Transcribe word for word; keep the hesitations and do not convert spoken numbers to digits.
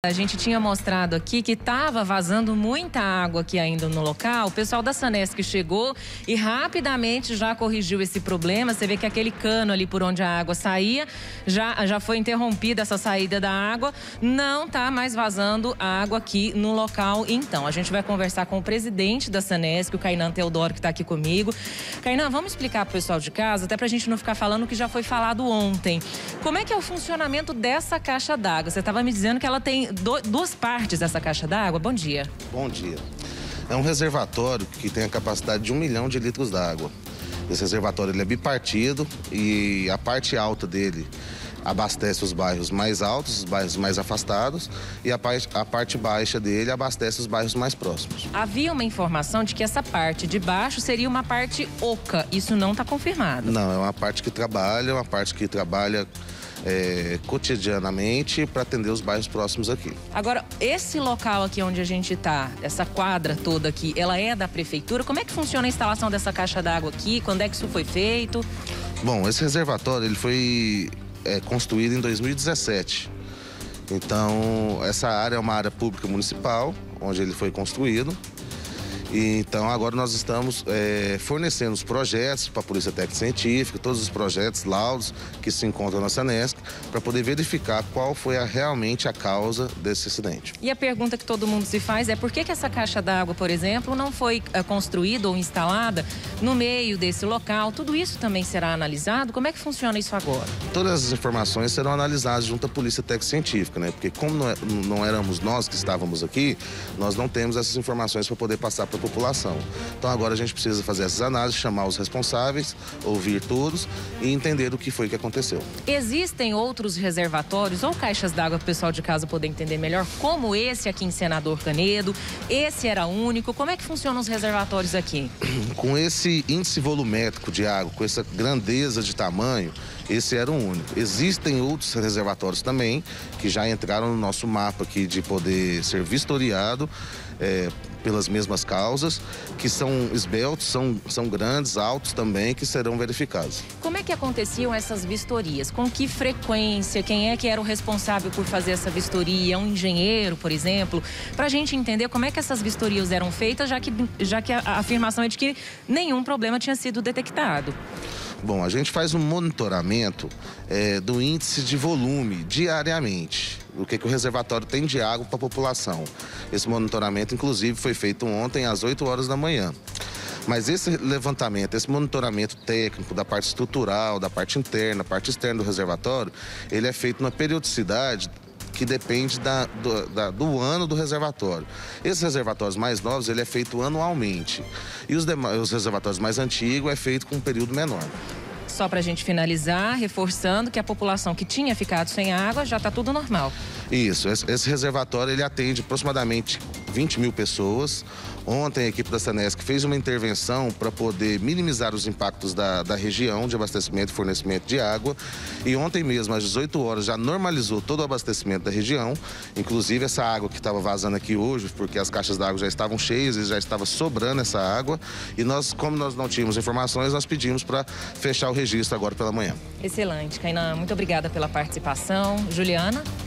A gente tinha mostrado aqui que estava vazando muita água aqui ainda no local. O pessoal da Sanesc chegou e rapidamente já corrigiu esse problema. Você vê que aquele cano ali por onde a água saía, já, já foi interrompida essa saída da água. Não está mais vazando água aqui no local. Então, a gente vai conversar com o presidente da Sanesc, o Kainan Teodoro, que está aqui comigo. Kainan, vamos explicar para o pessoal de casa, até para a gente não ficar falando o que já foi falado ontem. Como é que é o funcionamento dessa caixa d'água? Você estava me dizendo que ela tem do, duas partes, essa caixa d'água. Bom dia. Bom dia. É um reservatório que tem a capacidade de um milhão de litros d'água. Esse reservatório ele é bipartido e a parte alta dele abastece os bairros mais altos, os bairros mais afastados, e a parte, a parte baixa dele abastece os bairros mais próximos. Havia uma informação de que essa parte de baixo seria uma parte oca. Isso não está confirmado. Não, é uma parte que trabalha, uma parte que trabalha É, cotidianamente para atender os bairros próximos aqui. Agora, esse local aqui onde a gente está, essa quadra toda aqui, ela é da prefeitura? Como é que funciona a instalação dessa caixa d'água aqui? Quando é que isso foi feito? Bom, esse reservatório ele foi é, construído em dois mil e dezessete. Então, essa área é uma área pública municipal, onde ele foi construído. E, então, agora nós estamos é, fornecendo os projetos para a Polícia Técnica Científica, todos os projetos, laudos que se encontram na Sanesc, para poder verificar qual foi a, realmente a causa desse acidente. E a pergunta que todo mundo se faz é por que que essa caixa d'água, por exemplo, não foi é, construída ou instalada no meio desse local? Tudo isso também será analisado? Como é que funciona isso agora? Todas as informações serão analisadas junto à Polícia Técnica Científica, né? Porque como não, é, não éramos nós que estávamos aqui, nós não temos essas informações para poder passar para a população. Então agora a gente precisa fazer essas análises, chamar os responsáveis, ouvir todos e entender o que foi que aconteceu. Existem outros reservatórios ou caixas d'água para o pessoal de casa poder entender melhor, como esse aqui em Senador Canedo? Esse era único? Como é que funcionam os reservatórios aqui? Com esse índice volumétrico de água, com essa grandeza de tamanho, esse era o único. Existem outros reservatórios também que já entraram no nosso mapa aqui de poder ser vistoriado é, pelas mesmas causas, que são esbeltos, são, são grandes, altos também, que serão verificados. Como é que aconteciam essas vistorias? Com que frequência? Quem é que era o responsável por fazer essa vistoria? Um engenheiro, por exemplo? Para a gente entender como é que essas vistorias eram feitas, já que, já que a, a afirmação é de que nenhum problema tinha sido detectado. Bom, a gente faz um monitoramento é, do índice de volume diariamente, o que, que o reservatório tem de água para a população. Esse monitoramento, inclusive, foi feito ontem às oito horas da manhã. Mas esse levantamento, esse monitoramento técnico da parte estrutural, da parte interna, da parte externa do reservatório, ele é feito na periodicidade que depende da, do, da, do ano do reservatório. Esses reservatórios mais novos, ele é feito anualmente. E os, demais, os reservatórios mais antigos é feito com um período menor. Só para a gente finalizar, reforçando que a população que tinha ficado sem água já está tudo normal. Isso, esse, esse reservatório ele atende aproximadamente vinte mil pessoas. Ontem a equipe da Sanesc fez uma intervenção para poder minimizar os impactos da, da região de abastecimento e fornecimento de água. E ontem mesmo, às dezoito horas, já normalizou todo o abastecimento da região. Inclusive essa água que estava vazando aqui hoje, porque as caixas d'água já estavam cheias e já estava sobrando essa água. E nós, como nós não tínhamos informações, nós pedimos para fechar o registro agora pela manhã. Excelente, Kainan. Muito obrigada pela participação. Juliana?